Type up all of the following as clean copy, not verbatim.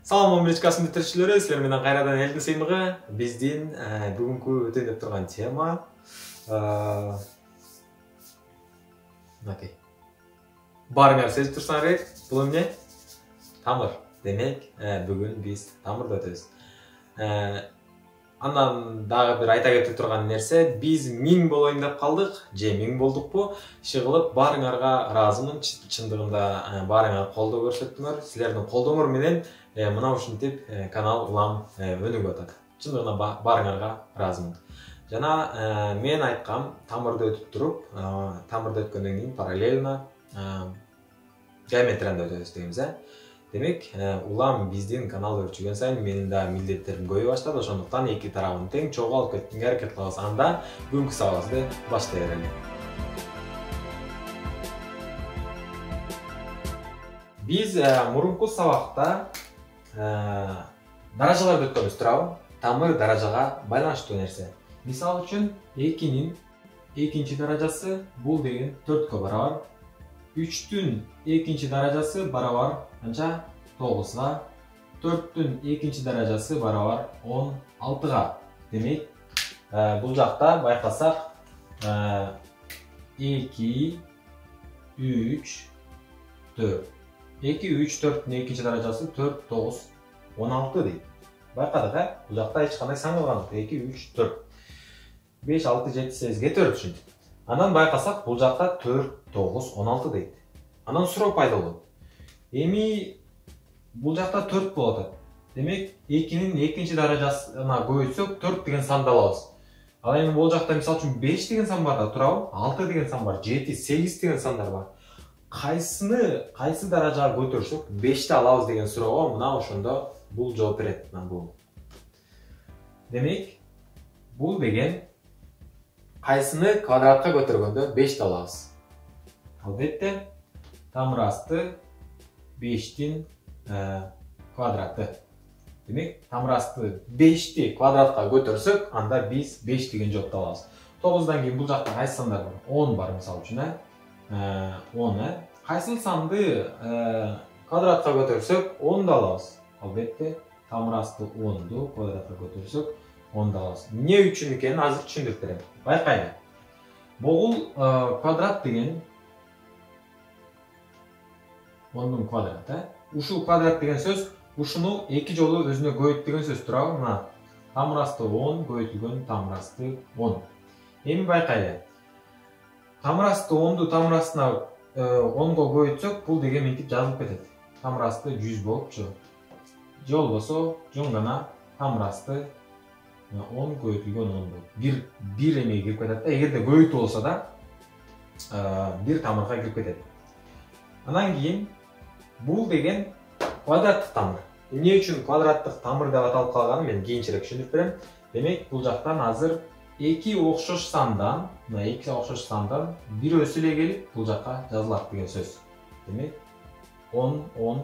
Салам Америкасын бүтіршілері, сілер менен қайрадан елдің сыймығы. Бізден бүгінгі өтендеп тұрған тема барыңар сезіп тұрсаң рет, бұл не? Тамыр. Демек, бүгін біз тамырды өтеміз. Андан дағы бір айта кетіп тұрған нәрсе, біз 1000 болайын деп қалдық, же 1000 болдық бұ, шығылып барыңарға разымын, шындығында барыңар қолдау көрсеттіңер. Сілердің қолдауыңар менен мына ушинтип канал улам өнүгүп атат. Чындыгында барыңарга ыраазымын. Жана мен айткам, тамырды өтүп туруп, тамырды өткөндөн кийин параллельно геометрияны өтөбүз дейбиз. Демек, улам биздин канал өрчүгөн сайын менин да милдеттерим көбөйө баштады. Ошондуктан эки тарабын тең чогуу алып кеткенге аракет кылабыз. Анда бүгүнкү сабагыбызды баштай берели. Биз мурунку сабакта даражаларды өткөнбүз туурабы? Тамыр даражага байланыштуу нерсе. Мисалы үчүн 2-нин экинчи даражасы бул деген 4кө барабар. 3-түн экинчи даражасы барабар канча? 9га. 4-түн экинчи даражасы барабар 16га. Демек, бул жакта байкасак 2, 3, 4. 2, 3, 4-түн экинчи даражасы 4, 9, 16 дейт. Байкадык, бул жакта эч кандай сан калган жок. 2, 3, 4. 5, 6, 7, 8ге 4 ушинтип. Анан байкасак, бул жакта 4, 9, 16 дейт. Анан суроо пайда болот. Эми бул жакта 4 болот атат. Демек, 2-нин экинчи даражасына көбөйтсөк 4 деген санды алабыз. Ал эми бул жакта мисалы үчүн 5 деген сан бар да, туурабы? 6 деген сан бар, 7, 8 деген сандар бар. Кайсы даражага көтөрсөк 5ти алабыз деген суроого мына ошондо бул жооп берет. Демек, бул деген кайсыны квадратка көтөргөндө 5ти алабыз. Албетте, тамыр асты 5тин квадраты. Демек, тамыр асты 5ти квадратка көтөрсөк, анда биз 5 деген жоопду алабыз. 9дан кийин бул жакта кайсы сандар бар? 10 бар мисалы үчүн, 10. Кайсыл санды квадратка көтөрсөк 10ду алабыз. Албетте, тамыр асты 10ду квадратка көтөрсөк 10ду алабыз. Эмне үчүн экенин азыр түшүндүрүп берем. Байкайлы. Бул квадрат деген 10дун квадраты. Ушул квадрат деген сөз ушуну 2 жолу өзүнө көбөйт деген сөз туурабы? Мына тамыр асты 10 көбөйтүлгөн тамыр асты 10. Эми байкайлы. Тамыр асты 10ду тамыр астына 10го көбөйтсөк, бул деген мынтип жазылып кетет. Тамыр асты 100 болупчу. Же болбосо, жөн гана тамыр асты 10 көбөйтүлгөн 10 болуп. Бир эмеге кирип кетет да. Эгерде көбөйтүү болсо да, бир тамырга кирип кетет. Анан кийин бул деген квадраттык тамыр. Эмне үчүн квадраттык тамыр деп аталып калганын мен кийинчерээк түшүндүрүп берем. Демек, бул жактан азыр 2 окшош сандан, бир өсүлө келип, бул жакка жазылат деген сөз. Демек, 10, 10,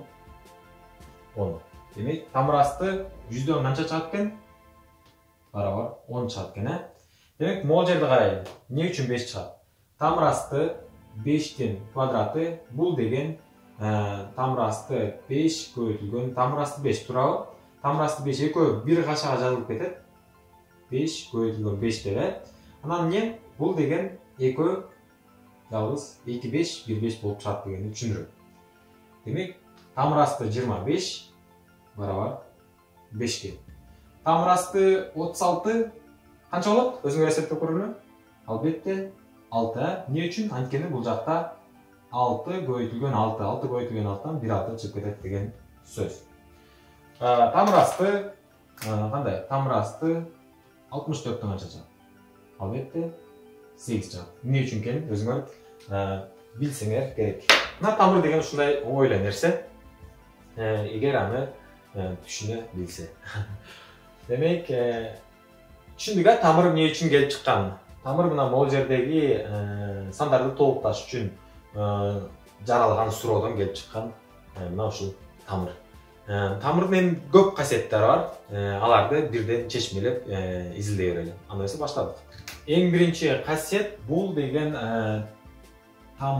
10. Демек, тамыр асты 100дөн канча чыгат экен? Барабар 10 чыгат экен, Демек, могул жерди карайлы. Эмне үчүн 5 чыгат? Тамыр асты 5тин квадраты, бул деген тамыр асты 5 көбөйтүлгөн тамыр асты 5 туурабы? Тамыр асты 5 экөө бир кашага жазылып кетет. 5 көбөйтүлгөн 5 деп. Анан эмне? Бул деген экөө жалгыз 2, 5, 1, 5 болуп чыгат дегенди түшүндүрөт. Демек, тамыр асты 25 барабар 5ке. Тамыр асты 36 канча болот? Өзүңөр эсептеп көрүңөр. Албетте 6. Эмне үчүн? Анткени бул жакта 6 көбөйтүлгөн 6, 6 көбөйтүлгөн 6тан 1 6 чыгып кетет деген сөз. Тамыр асты кандай? Тамыр асты 64төн канча чыгат? Албетте 8 чыгат. Эмне үчүн экенин өзүңөр билсеңер керек. Мына тамыр деген ушундай оңой эле нерсе. Эгер аны түшүнө билсе. Демек, түшүндүк, тамыр эмне үчүн келип чыкканын. Тамыр мына могул жердеги сандарды толукташ үчүн жаралган суроодон келип чыккан мына ушул тамыр. Тамырдын көп касиеттери бар. Аларды бирден чечмелеп изилдей берели. Анда эмесе баштадык. Эң биринчи касиет бул деген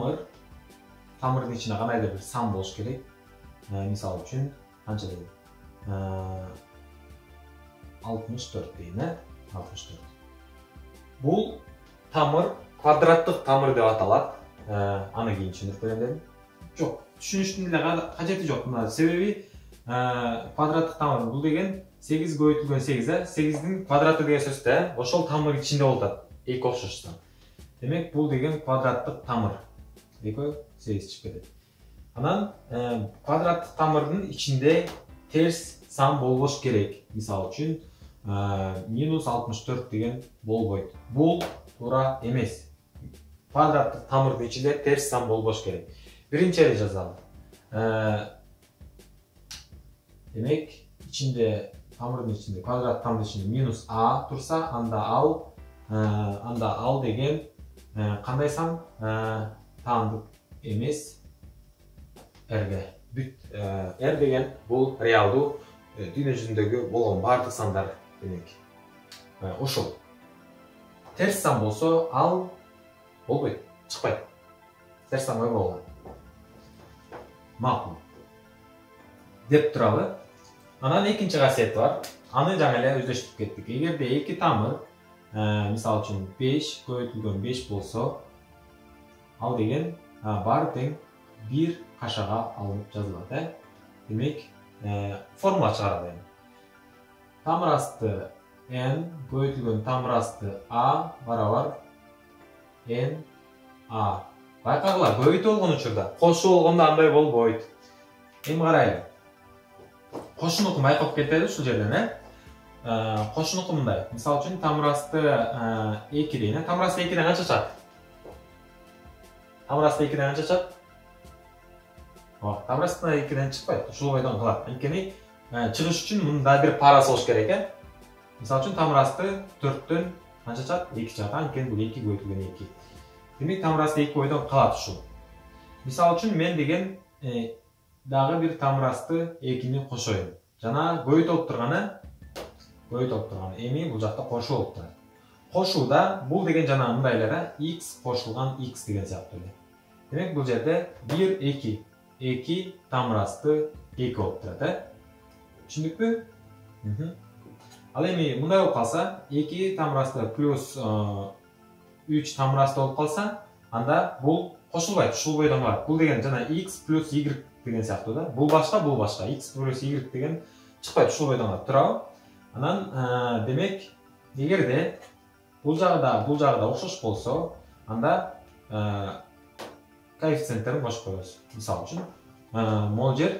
тамырдын ичинде кандайдыр бир сан болуш керек. Мисалы үчүн канча дейт? 64 дейін, 64. Бұл тамыр квадраттық тамыр деп аталады. Аны кейін түсіндіріп беремін дедім. Жоқ, түсініштің де қажеті жоқ. Себебі квадраттық тамыр бұл деген 8 көбейтілген 8, 8-дің квадраты деген сөз те, ошол тамыр içinde болады, екі окшоштан. Демек, бұл деген квадраттық тамыр. 2, 8 шығып кетеді. Анан квадраттық тамырдың içinde терс сан болбош керек. Мисал үчүн, минус 64 деген болбойт. Бұл тура емес. Квадраттық тамырдың içinde терс сан болбош керек. Биринчи жазалы. Демек, тамырдың içinde, квадрат тамырдың içinde минус а турса, анда ал деген қандай сан? Таандык емес рге. R деген бұл реалдуу дүйнө жүзүндөгү болгон бардык сандар демек. Ошол. Терс сан болсо, ал болбойт, чыкпайт. Терс сан болбогон. Макул. Деп туралы. Анан экинчи касиети бар. Аны жаңы эле өздөштүрүп кеттик. Эгерде эки тамыр, мисалы үчүн 5 көбөйтүлгөн 5 болсо, ал деген баары тең 1 кашага алынып жазылат. Демек, формула чыгаралы. Тамыр асты n көбөйтүлгөн тамыр асты a барабар n a. Байкагыла, көбөйтүү болгон учурда, кошуу болгондо андай болбойт. Эми карайлы. Кошунукун байкап кетели ушул жерден, Кошунуку мындай. Мисалы үчүн тамыр асты 2 дейин. Тамыр асты 2ден канча чыгат? Тамыр асты 2ден канча чыгат? Тамыр асты 2ден чыкпайт. Ушул бойдон калат. Анткени чыгыш үчүн мында бир парасы болуш керек, Мисалы үчүн тамыр асты 4дөн канча чыгат? 2 чыгат. Анткени бул 2 көбөйтүлгөн 2. Демек, тамыр асты 2 бойдон калат ушул. Мисалы үчүн мен деген дагы бир тамыр асты 2-ни кошоюн. Жана көбөйтүп алып турганы, эми бул жакта кошуу болуп турат. Кошууда бул деген жана мындай эле, x кошулган x деген сыяктуу эле. Демек, бул жерде 1 2 2 тамыр асты 2 болуп турат, Түшүндүкпү? Ал эми мындай болуп калса, 2 тамыр асты плюс 3 тамыр асты болуп калса, анда бул кошулбайт, ушул бойдон калат. Бул деген жана x плюс y деген сыяктуу да. Бул башка, x плюс y деген чыкпайт, ушул бойдон калат. Туурабы? Анан демек, эгерде бул жагы да окшош болсо, анда коэффициенттерин кошуп коебуз. Мисалы үчүн, могул жер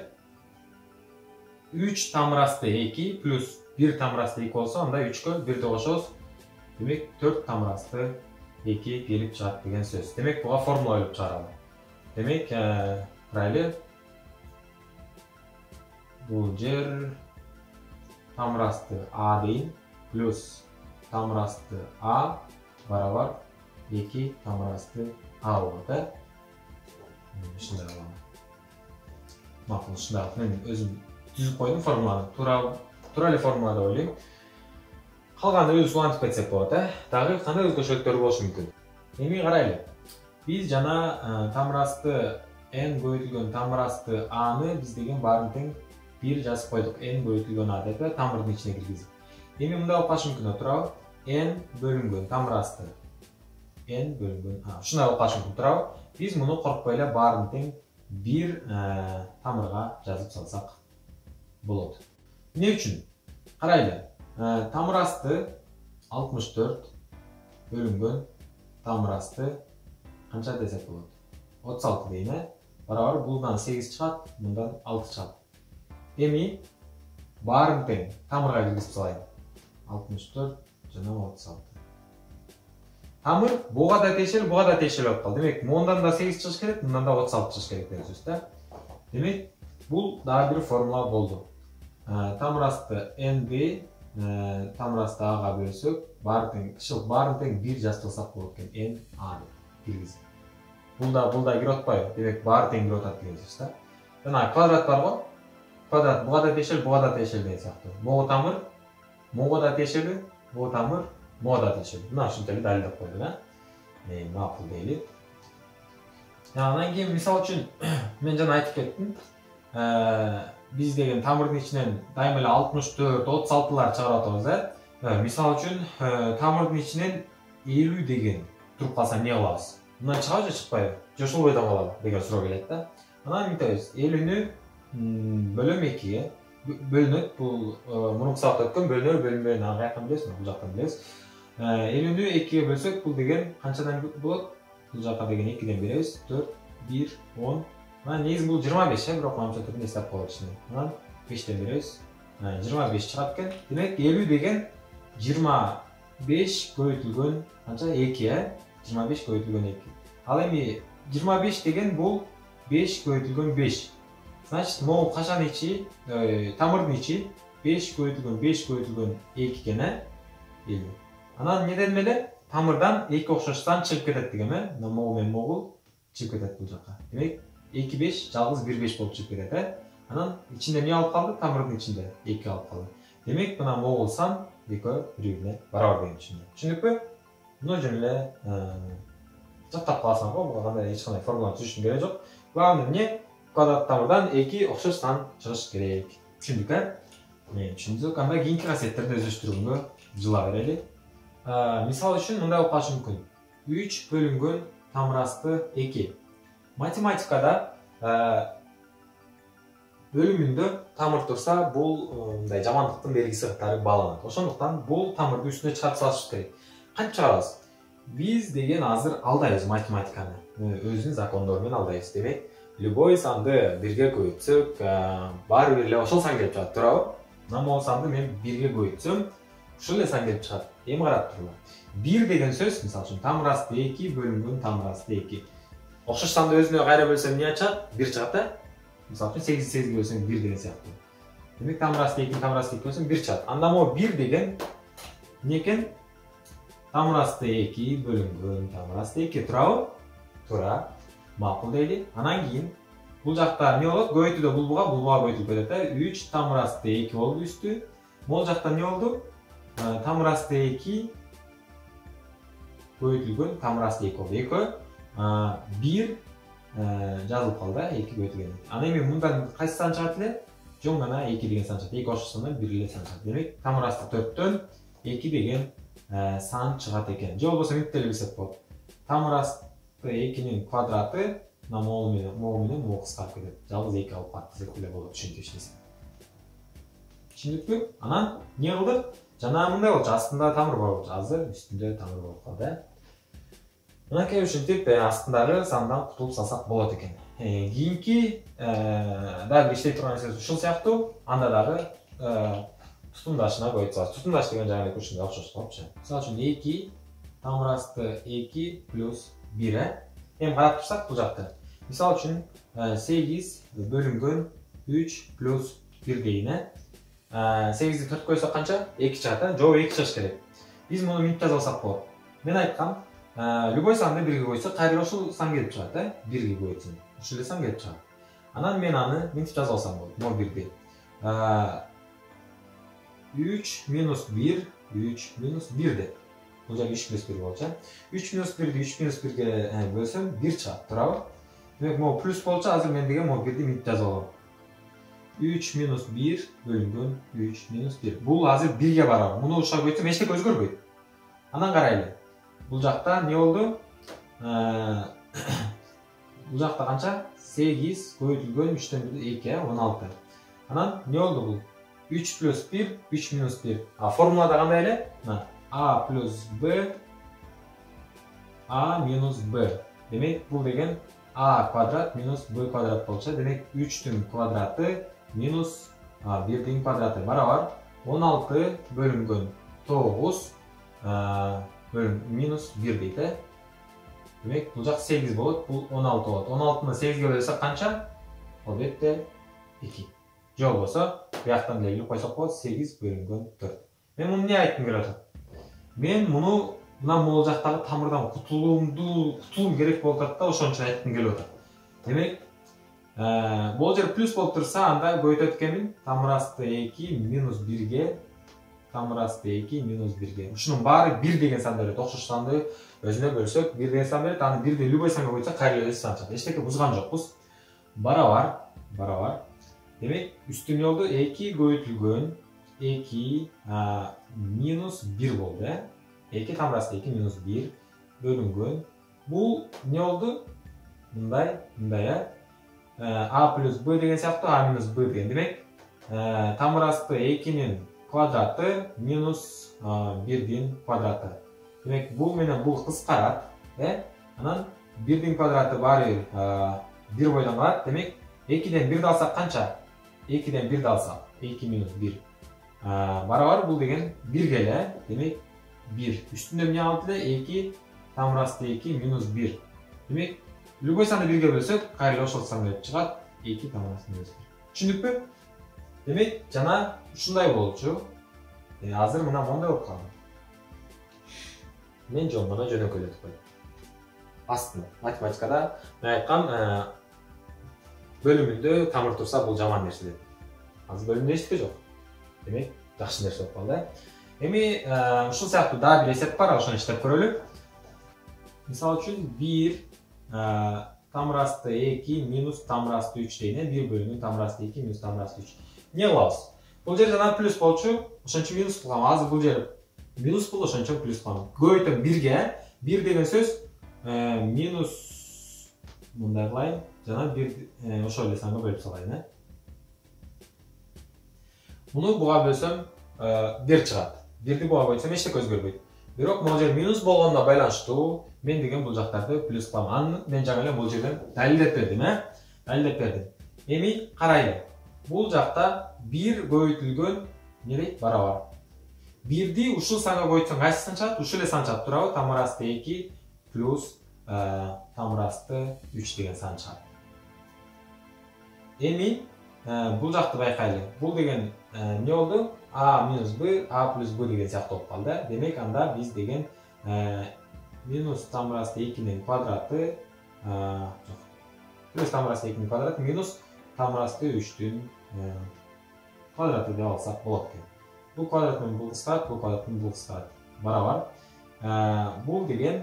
3 тамыр асты 2 плюс 1 тамыр асты 2 болсо, анда 3кө 1 кошобуз. Демек, 4 тамыр асты 2 келип чыгат деген сөз. Демек, буга формула ойлоп чыгаралы. Демек, карайлы. Бул жер тамыр асты a дейин плюс тамыр асты a барабар 2 тамыр асты a болот, Ушундай кылам. Макул, ушундай кылып мен өзүм түзүп койдум формуланы. Туура эле формула деп ойлойм. Калганы өзүбүз улантып кетсек болот, Дагы кандай өзгөчөлүктөр болушу мүмкүн? Эми карайлы. Биз жана тамыр асты n көбөйтүлгөн тамыр асты a-ны биз деген баарын тең 1 жазып койдук. n көбөйтүлгөн a деп тамырдын ичине киргизип. Эми мындай болуп калышы мүмкүн, туурабы? n бөлүнгөн тамыр асты n бөлүнгөн a. Ушундай болуп калышы мүмкүн, туурабы? Биз муну коркпой эле баарын тең 1 тамырга жазып салсак болот. Эмне үчүн? Карайлы. Тамыр асты 64 бөлүнгөн тамыр асты канча десек болот? 36 дейин, Барабар булдан 8 чыгат, мындан 6 чыгат. Эми баарын тең тамырга киргизип салайын. 64 жана 36. Тамыр буга да тиешелүү болуп калды. Демек, мондан да 8 чыгыш керек, мындан да 36 чыгыш керек деген сөз, Демек, бул дагы бир формула болду. Тамыр асты n-ди тамыр асты a-га бөлсөк, баарын тең 1 жазып салсак болот экен. n a деп киргизип. Бул да кирип атпайбы? Демек, баары тең кирип атат деген сөз, Жана квадрат бар го? Квадрат буга да тиешелүү деген сыяктуу. Могу тамыр мого да тиешелүү, могу тамыр мого да тиешелүү. Мына ушинтип эле далилдеп койдук, Макул дейли. Анан кийин мисалы үчүн мен жана айтып кеттим. биз деген тамырдын ичинен дайыма эле 64, 36 чыгарып атабыз, мисалы үчүн тамырдын ичинен 50 деген туруп калса эмне кылабыз? Мындан чыгабы же чыкпайбы? Же ушул бойдон калабы деген суроо келет да. Анан мынтебиз, 50-нү бөлөм 2-ге бөлүнөт. Бул мурунку сабакта өткөн бөлүнөр, бөлүнбөйүн аны каяктан билебиз? Бул жактан билебиз. 50-нү 2-ге бөлсөк, бул деген канчадан болот? Бул жака деген 2ден беребиз. 4, 1, 10. Анан негизи бул 25, бирок манча түрүндө эстеп коелу ичинен. Анан 5ден беребиз. 25 чыгат экен. Демек 50 деген 25 көбөйтүлгөн канча? 2, 25 көбөйтүлгөн 2. Ал эми 25 деген бул 5 көбөйтүлгөн 5. Значит, могу качан ичи, тамырдын ичи 5 көбөйтүлгөн 5 көбөйтүлгөн 2 экен, 50. Анан не дедим эле? Тамырдан 2 окшош сан чыгып кетет дегем, Мына могу менен могу чыгып кетет бул жака. Демек 2 5 жалгыз 1 5 болуп чыгып кетет, Анан ичинде эмне алып калды? Тамырдын ичинде 2 алып калды. Демек мына могул сан экөө бири-бирине барабар деген түшүндүк. Түшүндүкпү? Мына жөн эле жаттап каласың го, буга кандай эч кандай формула түзүштүн кереги жок. Главное эмне? Квадрат тамырдан 2 окшош сан чыгыш керек. Түшүндүк, Түшүндүк. Анда кийинки касиеттерди өздөштүрүүгө жыла берели. Мисалы үчүн мындай болуп калышы мүмкүн. 3 бөлүнгөн тамыр асты 2. Математикада бөлүмүндө тамыр турса, бул мындай жамандыктын белгиси катары бааланат. Ошондуктан бул тамырды үстүнө чыгарып салышыбыз керек. Кантип чыгарабыз? Биз деген азыр алдайбыз математиканы. Өзүнүн закондору менен алдайбыз. Демек, любой санды 1ге көбөйтсөк, баары бир эле ошол сан келип чыгат, туурабы? Мына могу санды мен 1ге көбөйтсөм, ушул эле сан келип чыгат. Эми карап туруңар. 1 деген сөз, мисалы үчүн, тамыр асты 2 бөлүнгөн тамыр асты 2. Окшош санды өзүнө кайра бөлсөм эмне чыгат? 1 чыгат, Мисалы үчүн 8-8ге бөлсөң 1 деген сыяктуу. Демек тамыр асты 2, тамыр асты 2 бөлсөң 1 чыгат. Анда могу 1 деген эмне экен? Тамыр асты 2 бөлүнгөн тамыр асты 2, туурабы? Туура. Макул дейли. Анан кийин бул жакта эмне болот? Көбөйтүүдө булбуга көбөйтүлүп кетет, 3 тамыр асты 2 болду үстү. Могул жакта эмне болду? Тамыр асты 2 көбөйтүлгөн тамыр асты 2 болду. Экөө 1 жазылып калды, 2 көбөйтүлгөн. Ана эми мындан кайсы сан чыгат эле? Жөн гана 2 деген сан чыгат. 2 окшош сандан 1 эле сан чыгат. Демек, тамыр асты 4төн 2 деген сан чыгат экен. Же болбосо мынтип эле билсек болот. Тамыр асты 2-нин квадраты могу менен могу кыскарып кетет. Жалгыз 2 алып калат десек деле болот, түшүнүп эчтеси. Түшүндүкпү? Анан эмне кылдык? Жана мындай болчу, астында тамыр бар болчу, азыр үстүндө тамыр болуп калды. Мынакей ушинтип астындагы сандан кутулуп салсак болот экен. Кийинки дагы бир иштей турган нерсе ушул сыяктуу, анда дагы тутумдашына коюп салабыз. Тутумдаш деген жаңы ушундай окшош болчу. Мисалы үчүн 2 тамыр асты 2 плюс 1. Эми карап турсак бул жакта. Мисалы үчүн 8 бөлүнгөн 3 плюс 1 дейин. 8-ди 4 койсок канча? 2 чыгат, жок 2 чыгыш керек. Биз муну мынтип жазып алсак болот. Мен айткам, любой санды 1ге койсок, кайра ошол сан келип чыгат, 1ге койсоң. Ушул эле сан келип чыгат. Анан мен аны мынтип жазып алсам болот. Могу 1ди. 3 минус 1, 3 минус 1 деп. Бул жерде 3 плюс 1 болчу. 3 минус 1ди 3 минус 1ге бөлсөм 1 чыгат, туурабы? Демек, могу плюс болчу, азыр мен деген могу 1ди мынтип жазып алам. 3 минус 1 бөлүнгөн 3 минус 1. Бул азыр 1ге барабар. Муну ушуга көйтсөм эч нерсе өзгөрбөйт. Анан карайлы. Бул жакта эмне болду? Бул жакта канча? 8 көбөйтүлгөн 3төн 2, 16. Анан эмне болду бул? 3 плюс 1, 3 минус 1. Формулада кандай эле? А плюс Б, А минус Б. Демек, бул деген А квадрат минус Б квадрат болчу. Демек, 3-түн квадраты минус 1-дин квадраты барабар 16 бөлүнгөн 9 минус 1 дейт. Демек, бул жак 8 болот, бул 16 болот. 16-ны 8ге бөлсөк канча? Албетте 2. Же болбосо, бияктан деле койсок болот, 8 бөлүнгөн 4. Мен муну эмне айткым келип атат? Мен муну мына могул жактагы тамырдан кутулуум керек болуп атат да, ошон үчүн айткым келип атат. Демек, бул жер плюс болуп турса, анда көбөйтөт экенмин. Тамыр асты 2 минус 1ге, тамыр асты 2 минус 1ге. Ушунун баары 1 деген сан берет. Окшош санды өзүнө бөлсөк 1 деген сан берет. Аны 1ди любой санга койсок, кайра эле сан чыгат. Эчтеке бузган жокпуз. Барабар Демек үстү эмне болду? 2 көбөйтүлгөн 2 минус 1 болду, 2 тамыр асты 2 минус 1 бөлүнгөн. Бул эмне болду? Мындай, а плюс б деген сыяктуу, а минус б деген. Демек тамыр асты 2-нин квадраты минус 1-дин квадраты. Демек бул менен бул кыскарат, анан 1-дин квадраты баары 1 бойдон калат. Демек 2-ден 1 алсак канча? 2-ден 1 алсак 2 минус 1 барабар бул деген 1 келе. Демек 1 үстүндө эмне калат эле? 2 тамыр асты 2 минус 1. Демек любой санды 1ге бөлсөк, кайра ошол сан келип чыгат 2 тамыр асты минус 1. Түшүндүкпү? Демек жана ушундай болчу. Азыр мына мондай болуп калды. Мен жөн гана жөнөкөйлөтүп койдум. Астында математикада мен айткам бөлүмүндө тамыр турса бул жаман нерсе деп. Азыр бөлүмдө эч нерсе жок. Демек жакшы нерсе болуп калды. Эми ушул сыяктуу дагы бир эсеп бар, ошону иштеп көрөлү. Мисалы үчүн 1 тамыр асты 2 минус тамыр асты 3 дейин, 1 бөлүнгөн тамыр асты 2 минус тамыр асты 3. Эмне кылабыз? Бул жер жана плюс болчу, ошон үчүн минус кылам. Азыр бул жер минус болду, ошон үчүн плюс кылам. Көбөйтөм 1ге. 1 деген сөз минус мындай кылайын, жана 1 ошол эле санга бөлүп салайын. Муну буга бөлсөм 1 чыгат. 1ди буга бөлсөм эчтеке өзгөрбөйт. Бирок могу жер минус болгондо байланыштуу мен деген бул жактарды плюс кылам. Аны мен жаңы эле бул жерден далилдеп бердим, далилдеп бердим. Эми карайлы. Бул жакта 1 көбөйтүлгөн эмне дейт? Барабар. 1ди ушул санга көбөйтсөң кайсы сан чыгат? Ушул эле сан чыгат, туурабы? Тамыр асты 2 плюс тамыр асты 3 деген сан чыгат. Эми бул жакты байкайлы. Бул деген эмне болду? А минус б, а плюс б деген сыяктуу болуп калды. Демек анда биз деген минус тамыр асты 2-нин квадраты, плюс тамыр асты 2-нин квадраты минус тамыр асты 3-түн квадраты деп алсак болот экен. Бул квадрат менен бул кыскарат, бул квадрат менен бул кыскарат. Барабар. Бул деген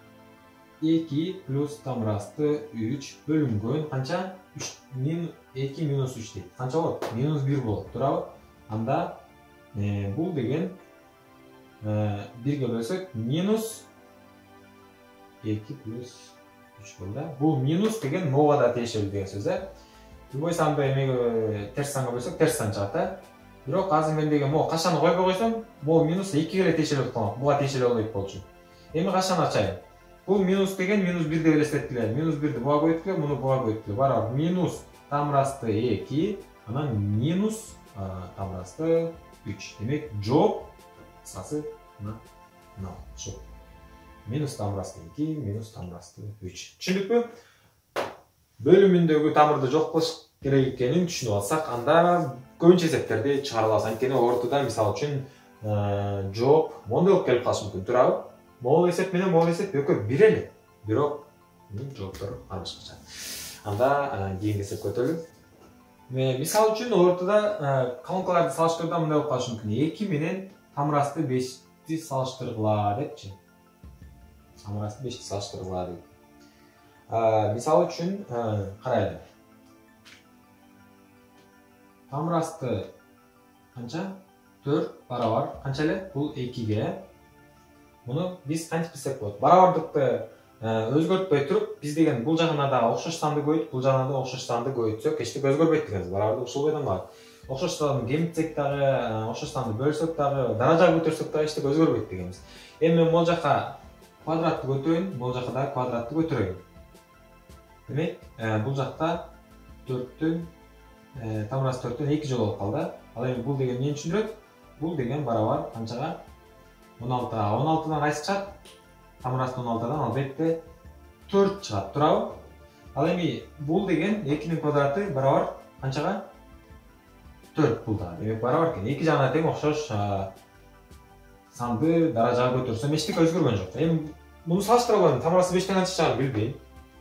2 плюс тамыр асты 3 бөлүнгөн канча? 2 минус 3 дейт. Канча болот? Минус 1 болот, туурабы? Анда бул деген 1ге бөлсөк минус 2 плюс 3 болду. Бул минус деген нолга да тиешелүү деген сөз. Любой санды эмеге терс санга бөлсөк терс сан чыгат. Бирок азыр мен деген могу качан койбой койсом, могу минус 2ге эле тиешелүү болот. Буга тиешелүү болбойт болчу. Эми качан ачайын? Бул минус деген минус 1 деп элестеттиле. Минус 1ди буга көбөйттүлө, муну буга көбөйттүлө. Барабар минус тамыр асты 2, анан минус тамыр асты 3. Демек жооп кыскасы мына ушул. Минус тамыр асты 2, минус тамыр асты 3. Түшүндүкпү? Бөлүмүндөгү тамырды жок кылыш керек экенин түшүнүп алсак, анда көбүнчө эсептерди чыгара алабыз. Анткени ортодо мисалы үчүн жооп мондой болуп келип калышы мүмкүн, туурабы? Могул эсеп менен могул эсеп экөө бир эле. Бирок жооптору ар башкача. Анда кийинки эсепке өтөлү. Мисалы үчүн ортодо колонкаларды салыштырууда мындай болуп калышы мүмкүн. 2 менен тамыр асты 5ти салыштыргыла депчи. Тамыр асты 5ти салыштыргыла дейт. Мисалы үчүн карайлы. Тамыр асты канча? 4 барабар канча эле? Бул 2ге. Муну биз кантип билсек болот? Барабардыкты өзгөртпөй туруп, биз деген бул жагына да окшош санды көбөйтүп, бул жагына да окшош санды көбөйтсөк, эчтеке өзгөрбөйт дегенбиз. Барабарды ушул бойдон калат. Окшош санды кемитсек дагы, окшош санды бөлсөк дагы, даража көтөрсөк дагы эчтеке өзгөрбөйт дегенбиз. Эми мен могул жака квадратты көтөрөйүн, могул жака да квадратты көтөрөйүн. Демек, бул жакта 4түн тамыр асты 4төн 2 жолу болуп калды. Ал эми бул деген эмнени түшүндүрөт? Бул деген барабар канчага? 16. 16дан кайсы чыгат? Тамыр асты 16дан албетте 4 чыгат, туурабы? Ал эми бул деген 2-нин квадраты барабар канчага? 4 бул да. Демек барабар экен. Эки жагына тең окшош санды даражага көтөрсөм эчтеке өзгөргөн жок. Эми муну салыштыра алам. Тамыр асты 5тен канча чыгарын билбейм.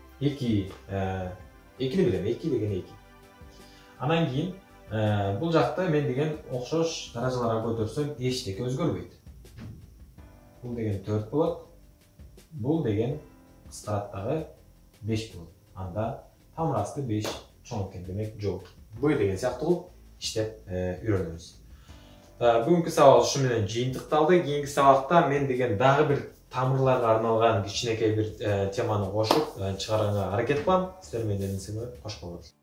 2ни билем. 2 деген 2. Анан кийин бул жакта мен деген окшош даражаларга көтөрсөм эчтеке өзгөрбөйт. Бул деген 4 болот. Бул деген кыскарат дагы 5 болот. Анда тамыр асты 5 чоң экен, демек жооп. б деген сияқты қылып іштеп үйренеміз. Бүгінгі сабақ ұшы менен жиынтықталды. Кейінгі сабақта мен деген дағы бір тамырларға арналған кичинекей бір теманы қошып шығарғанға аракет қыламын. Сіздер менен қош болыңыздар.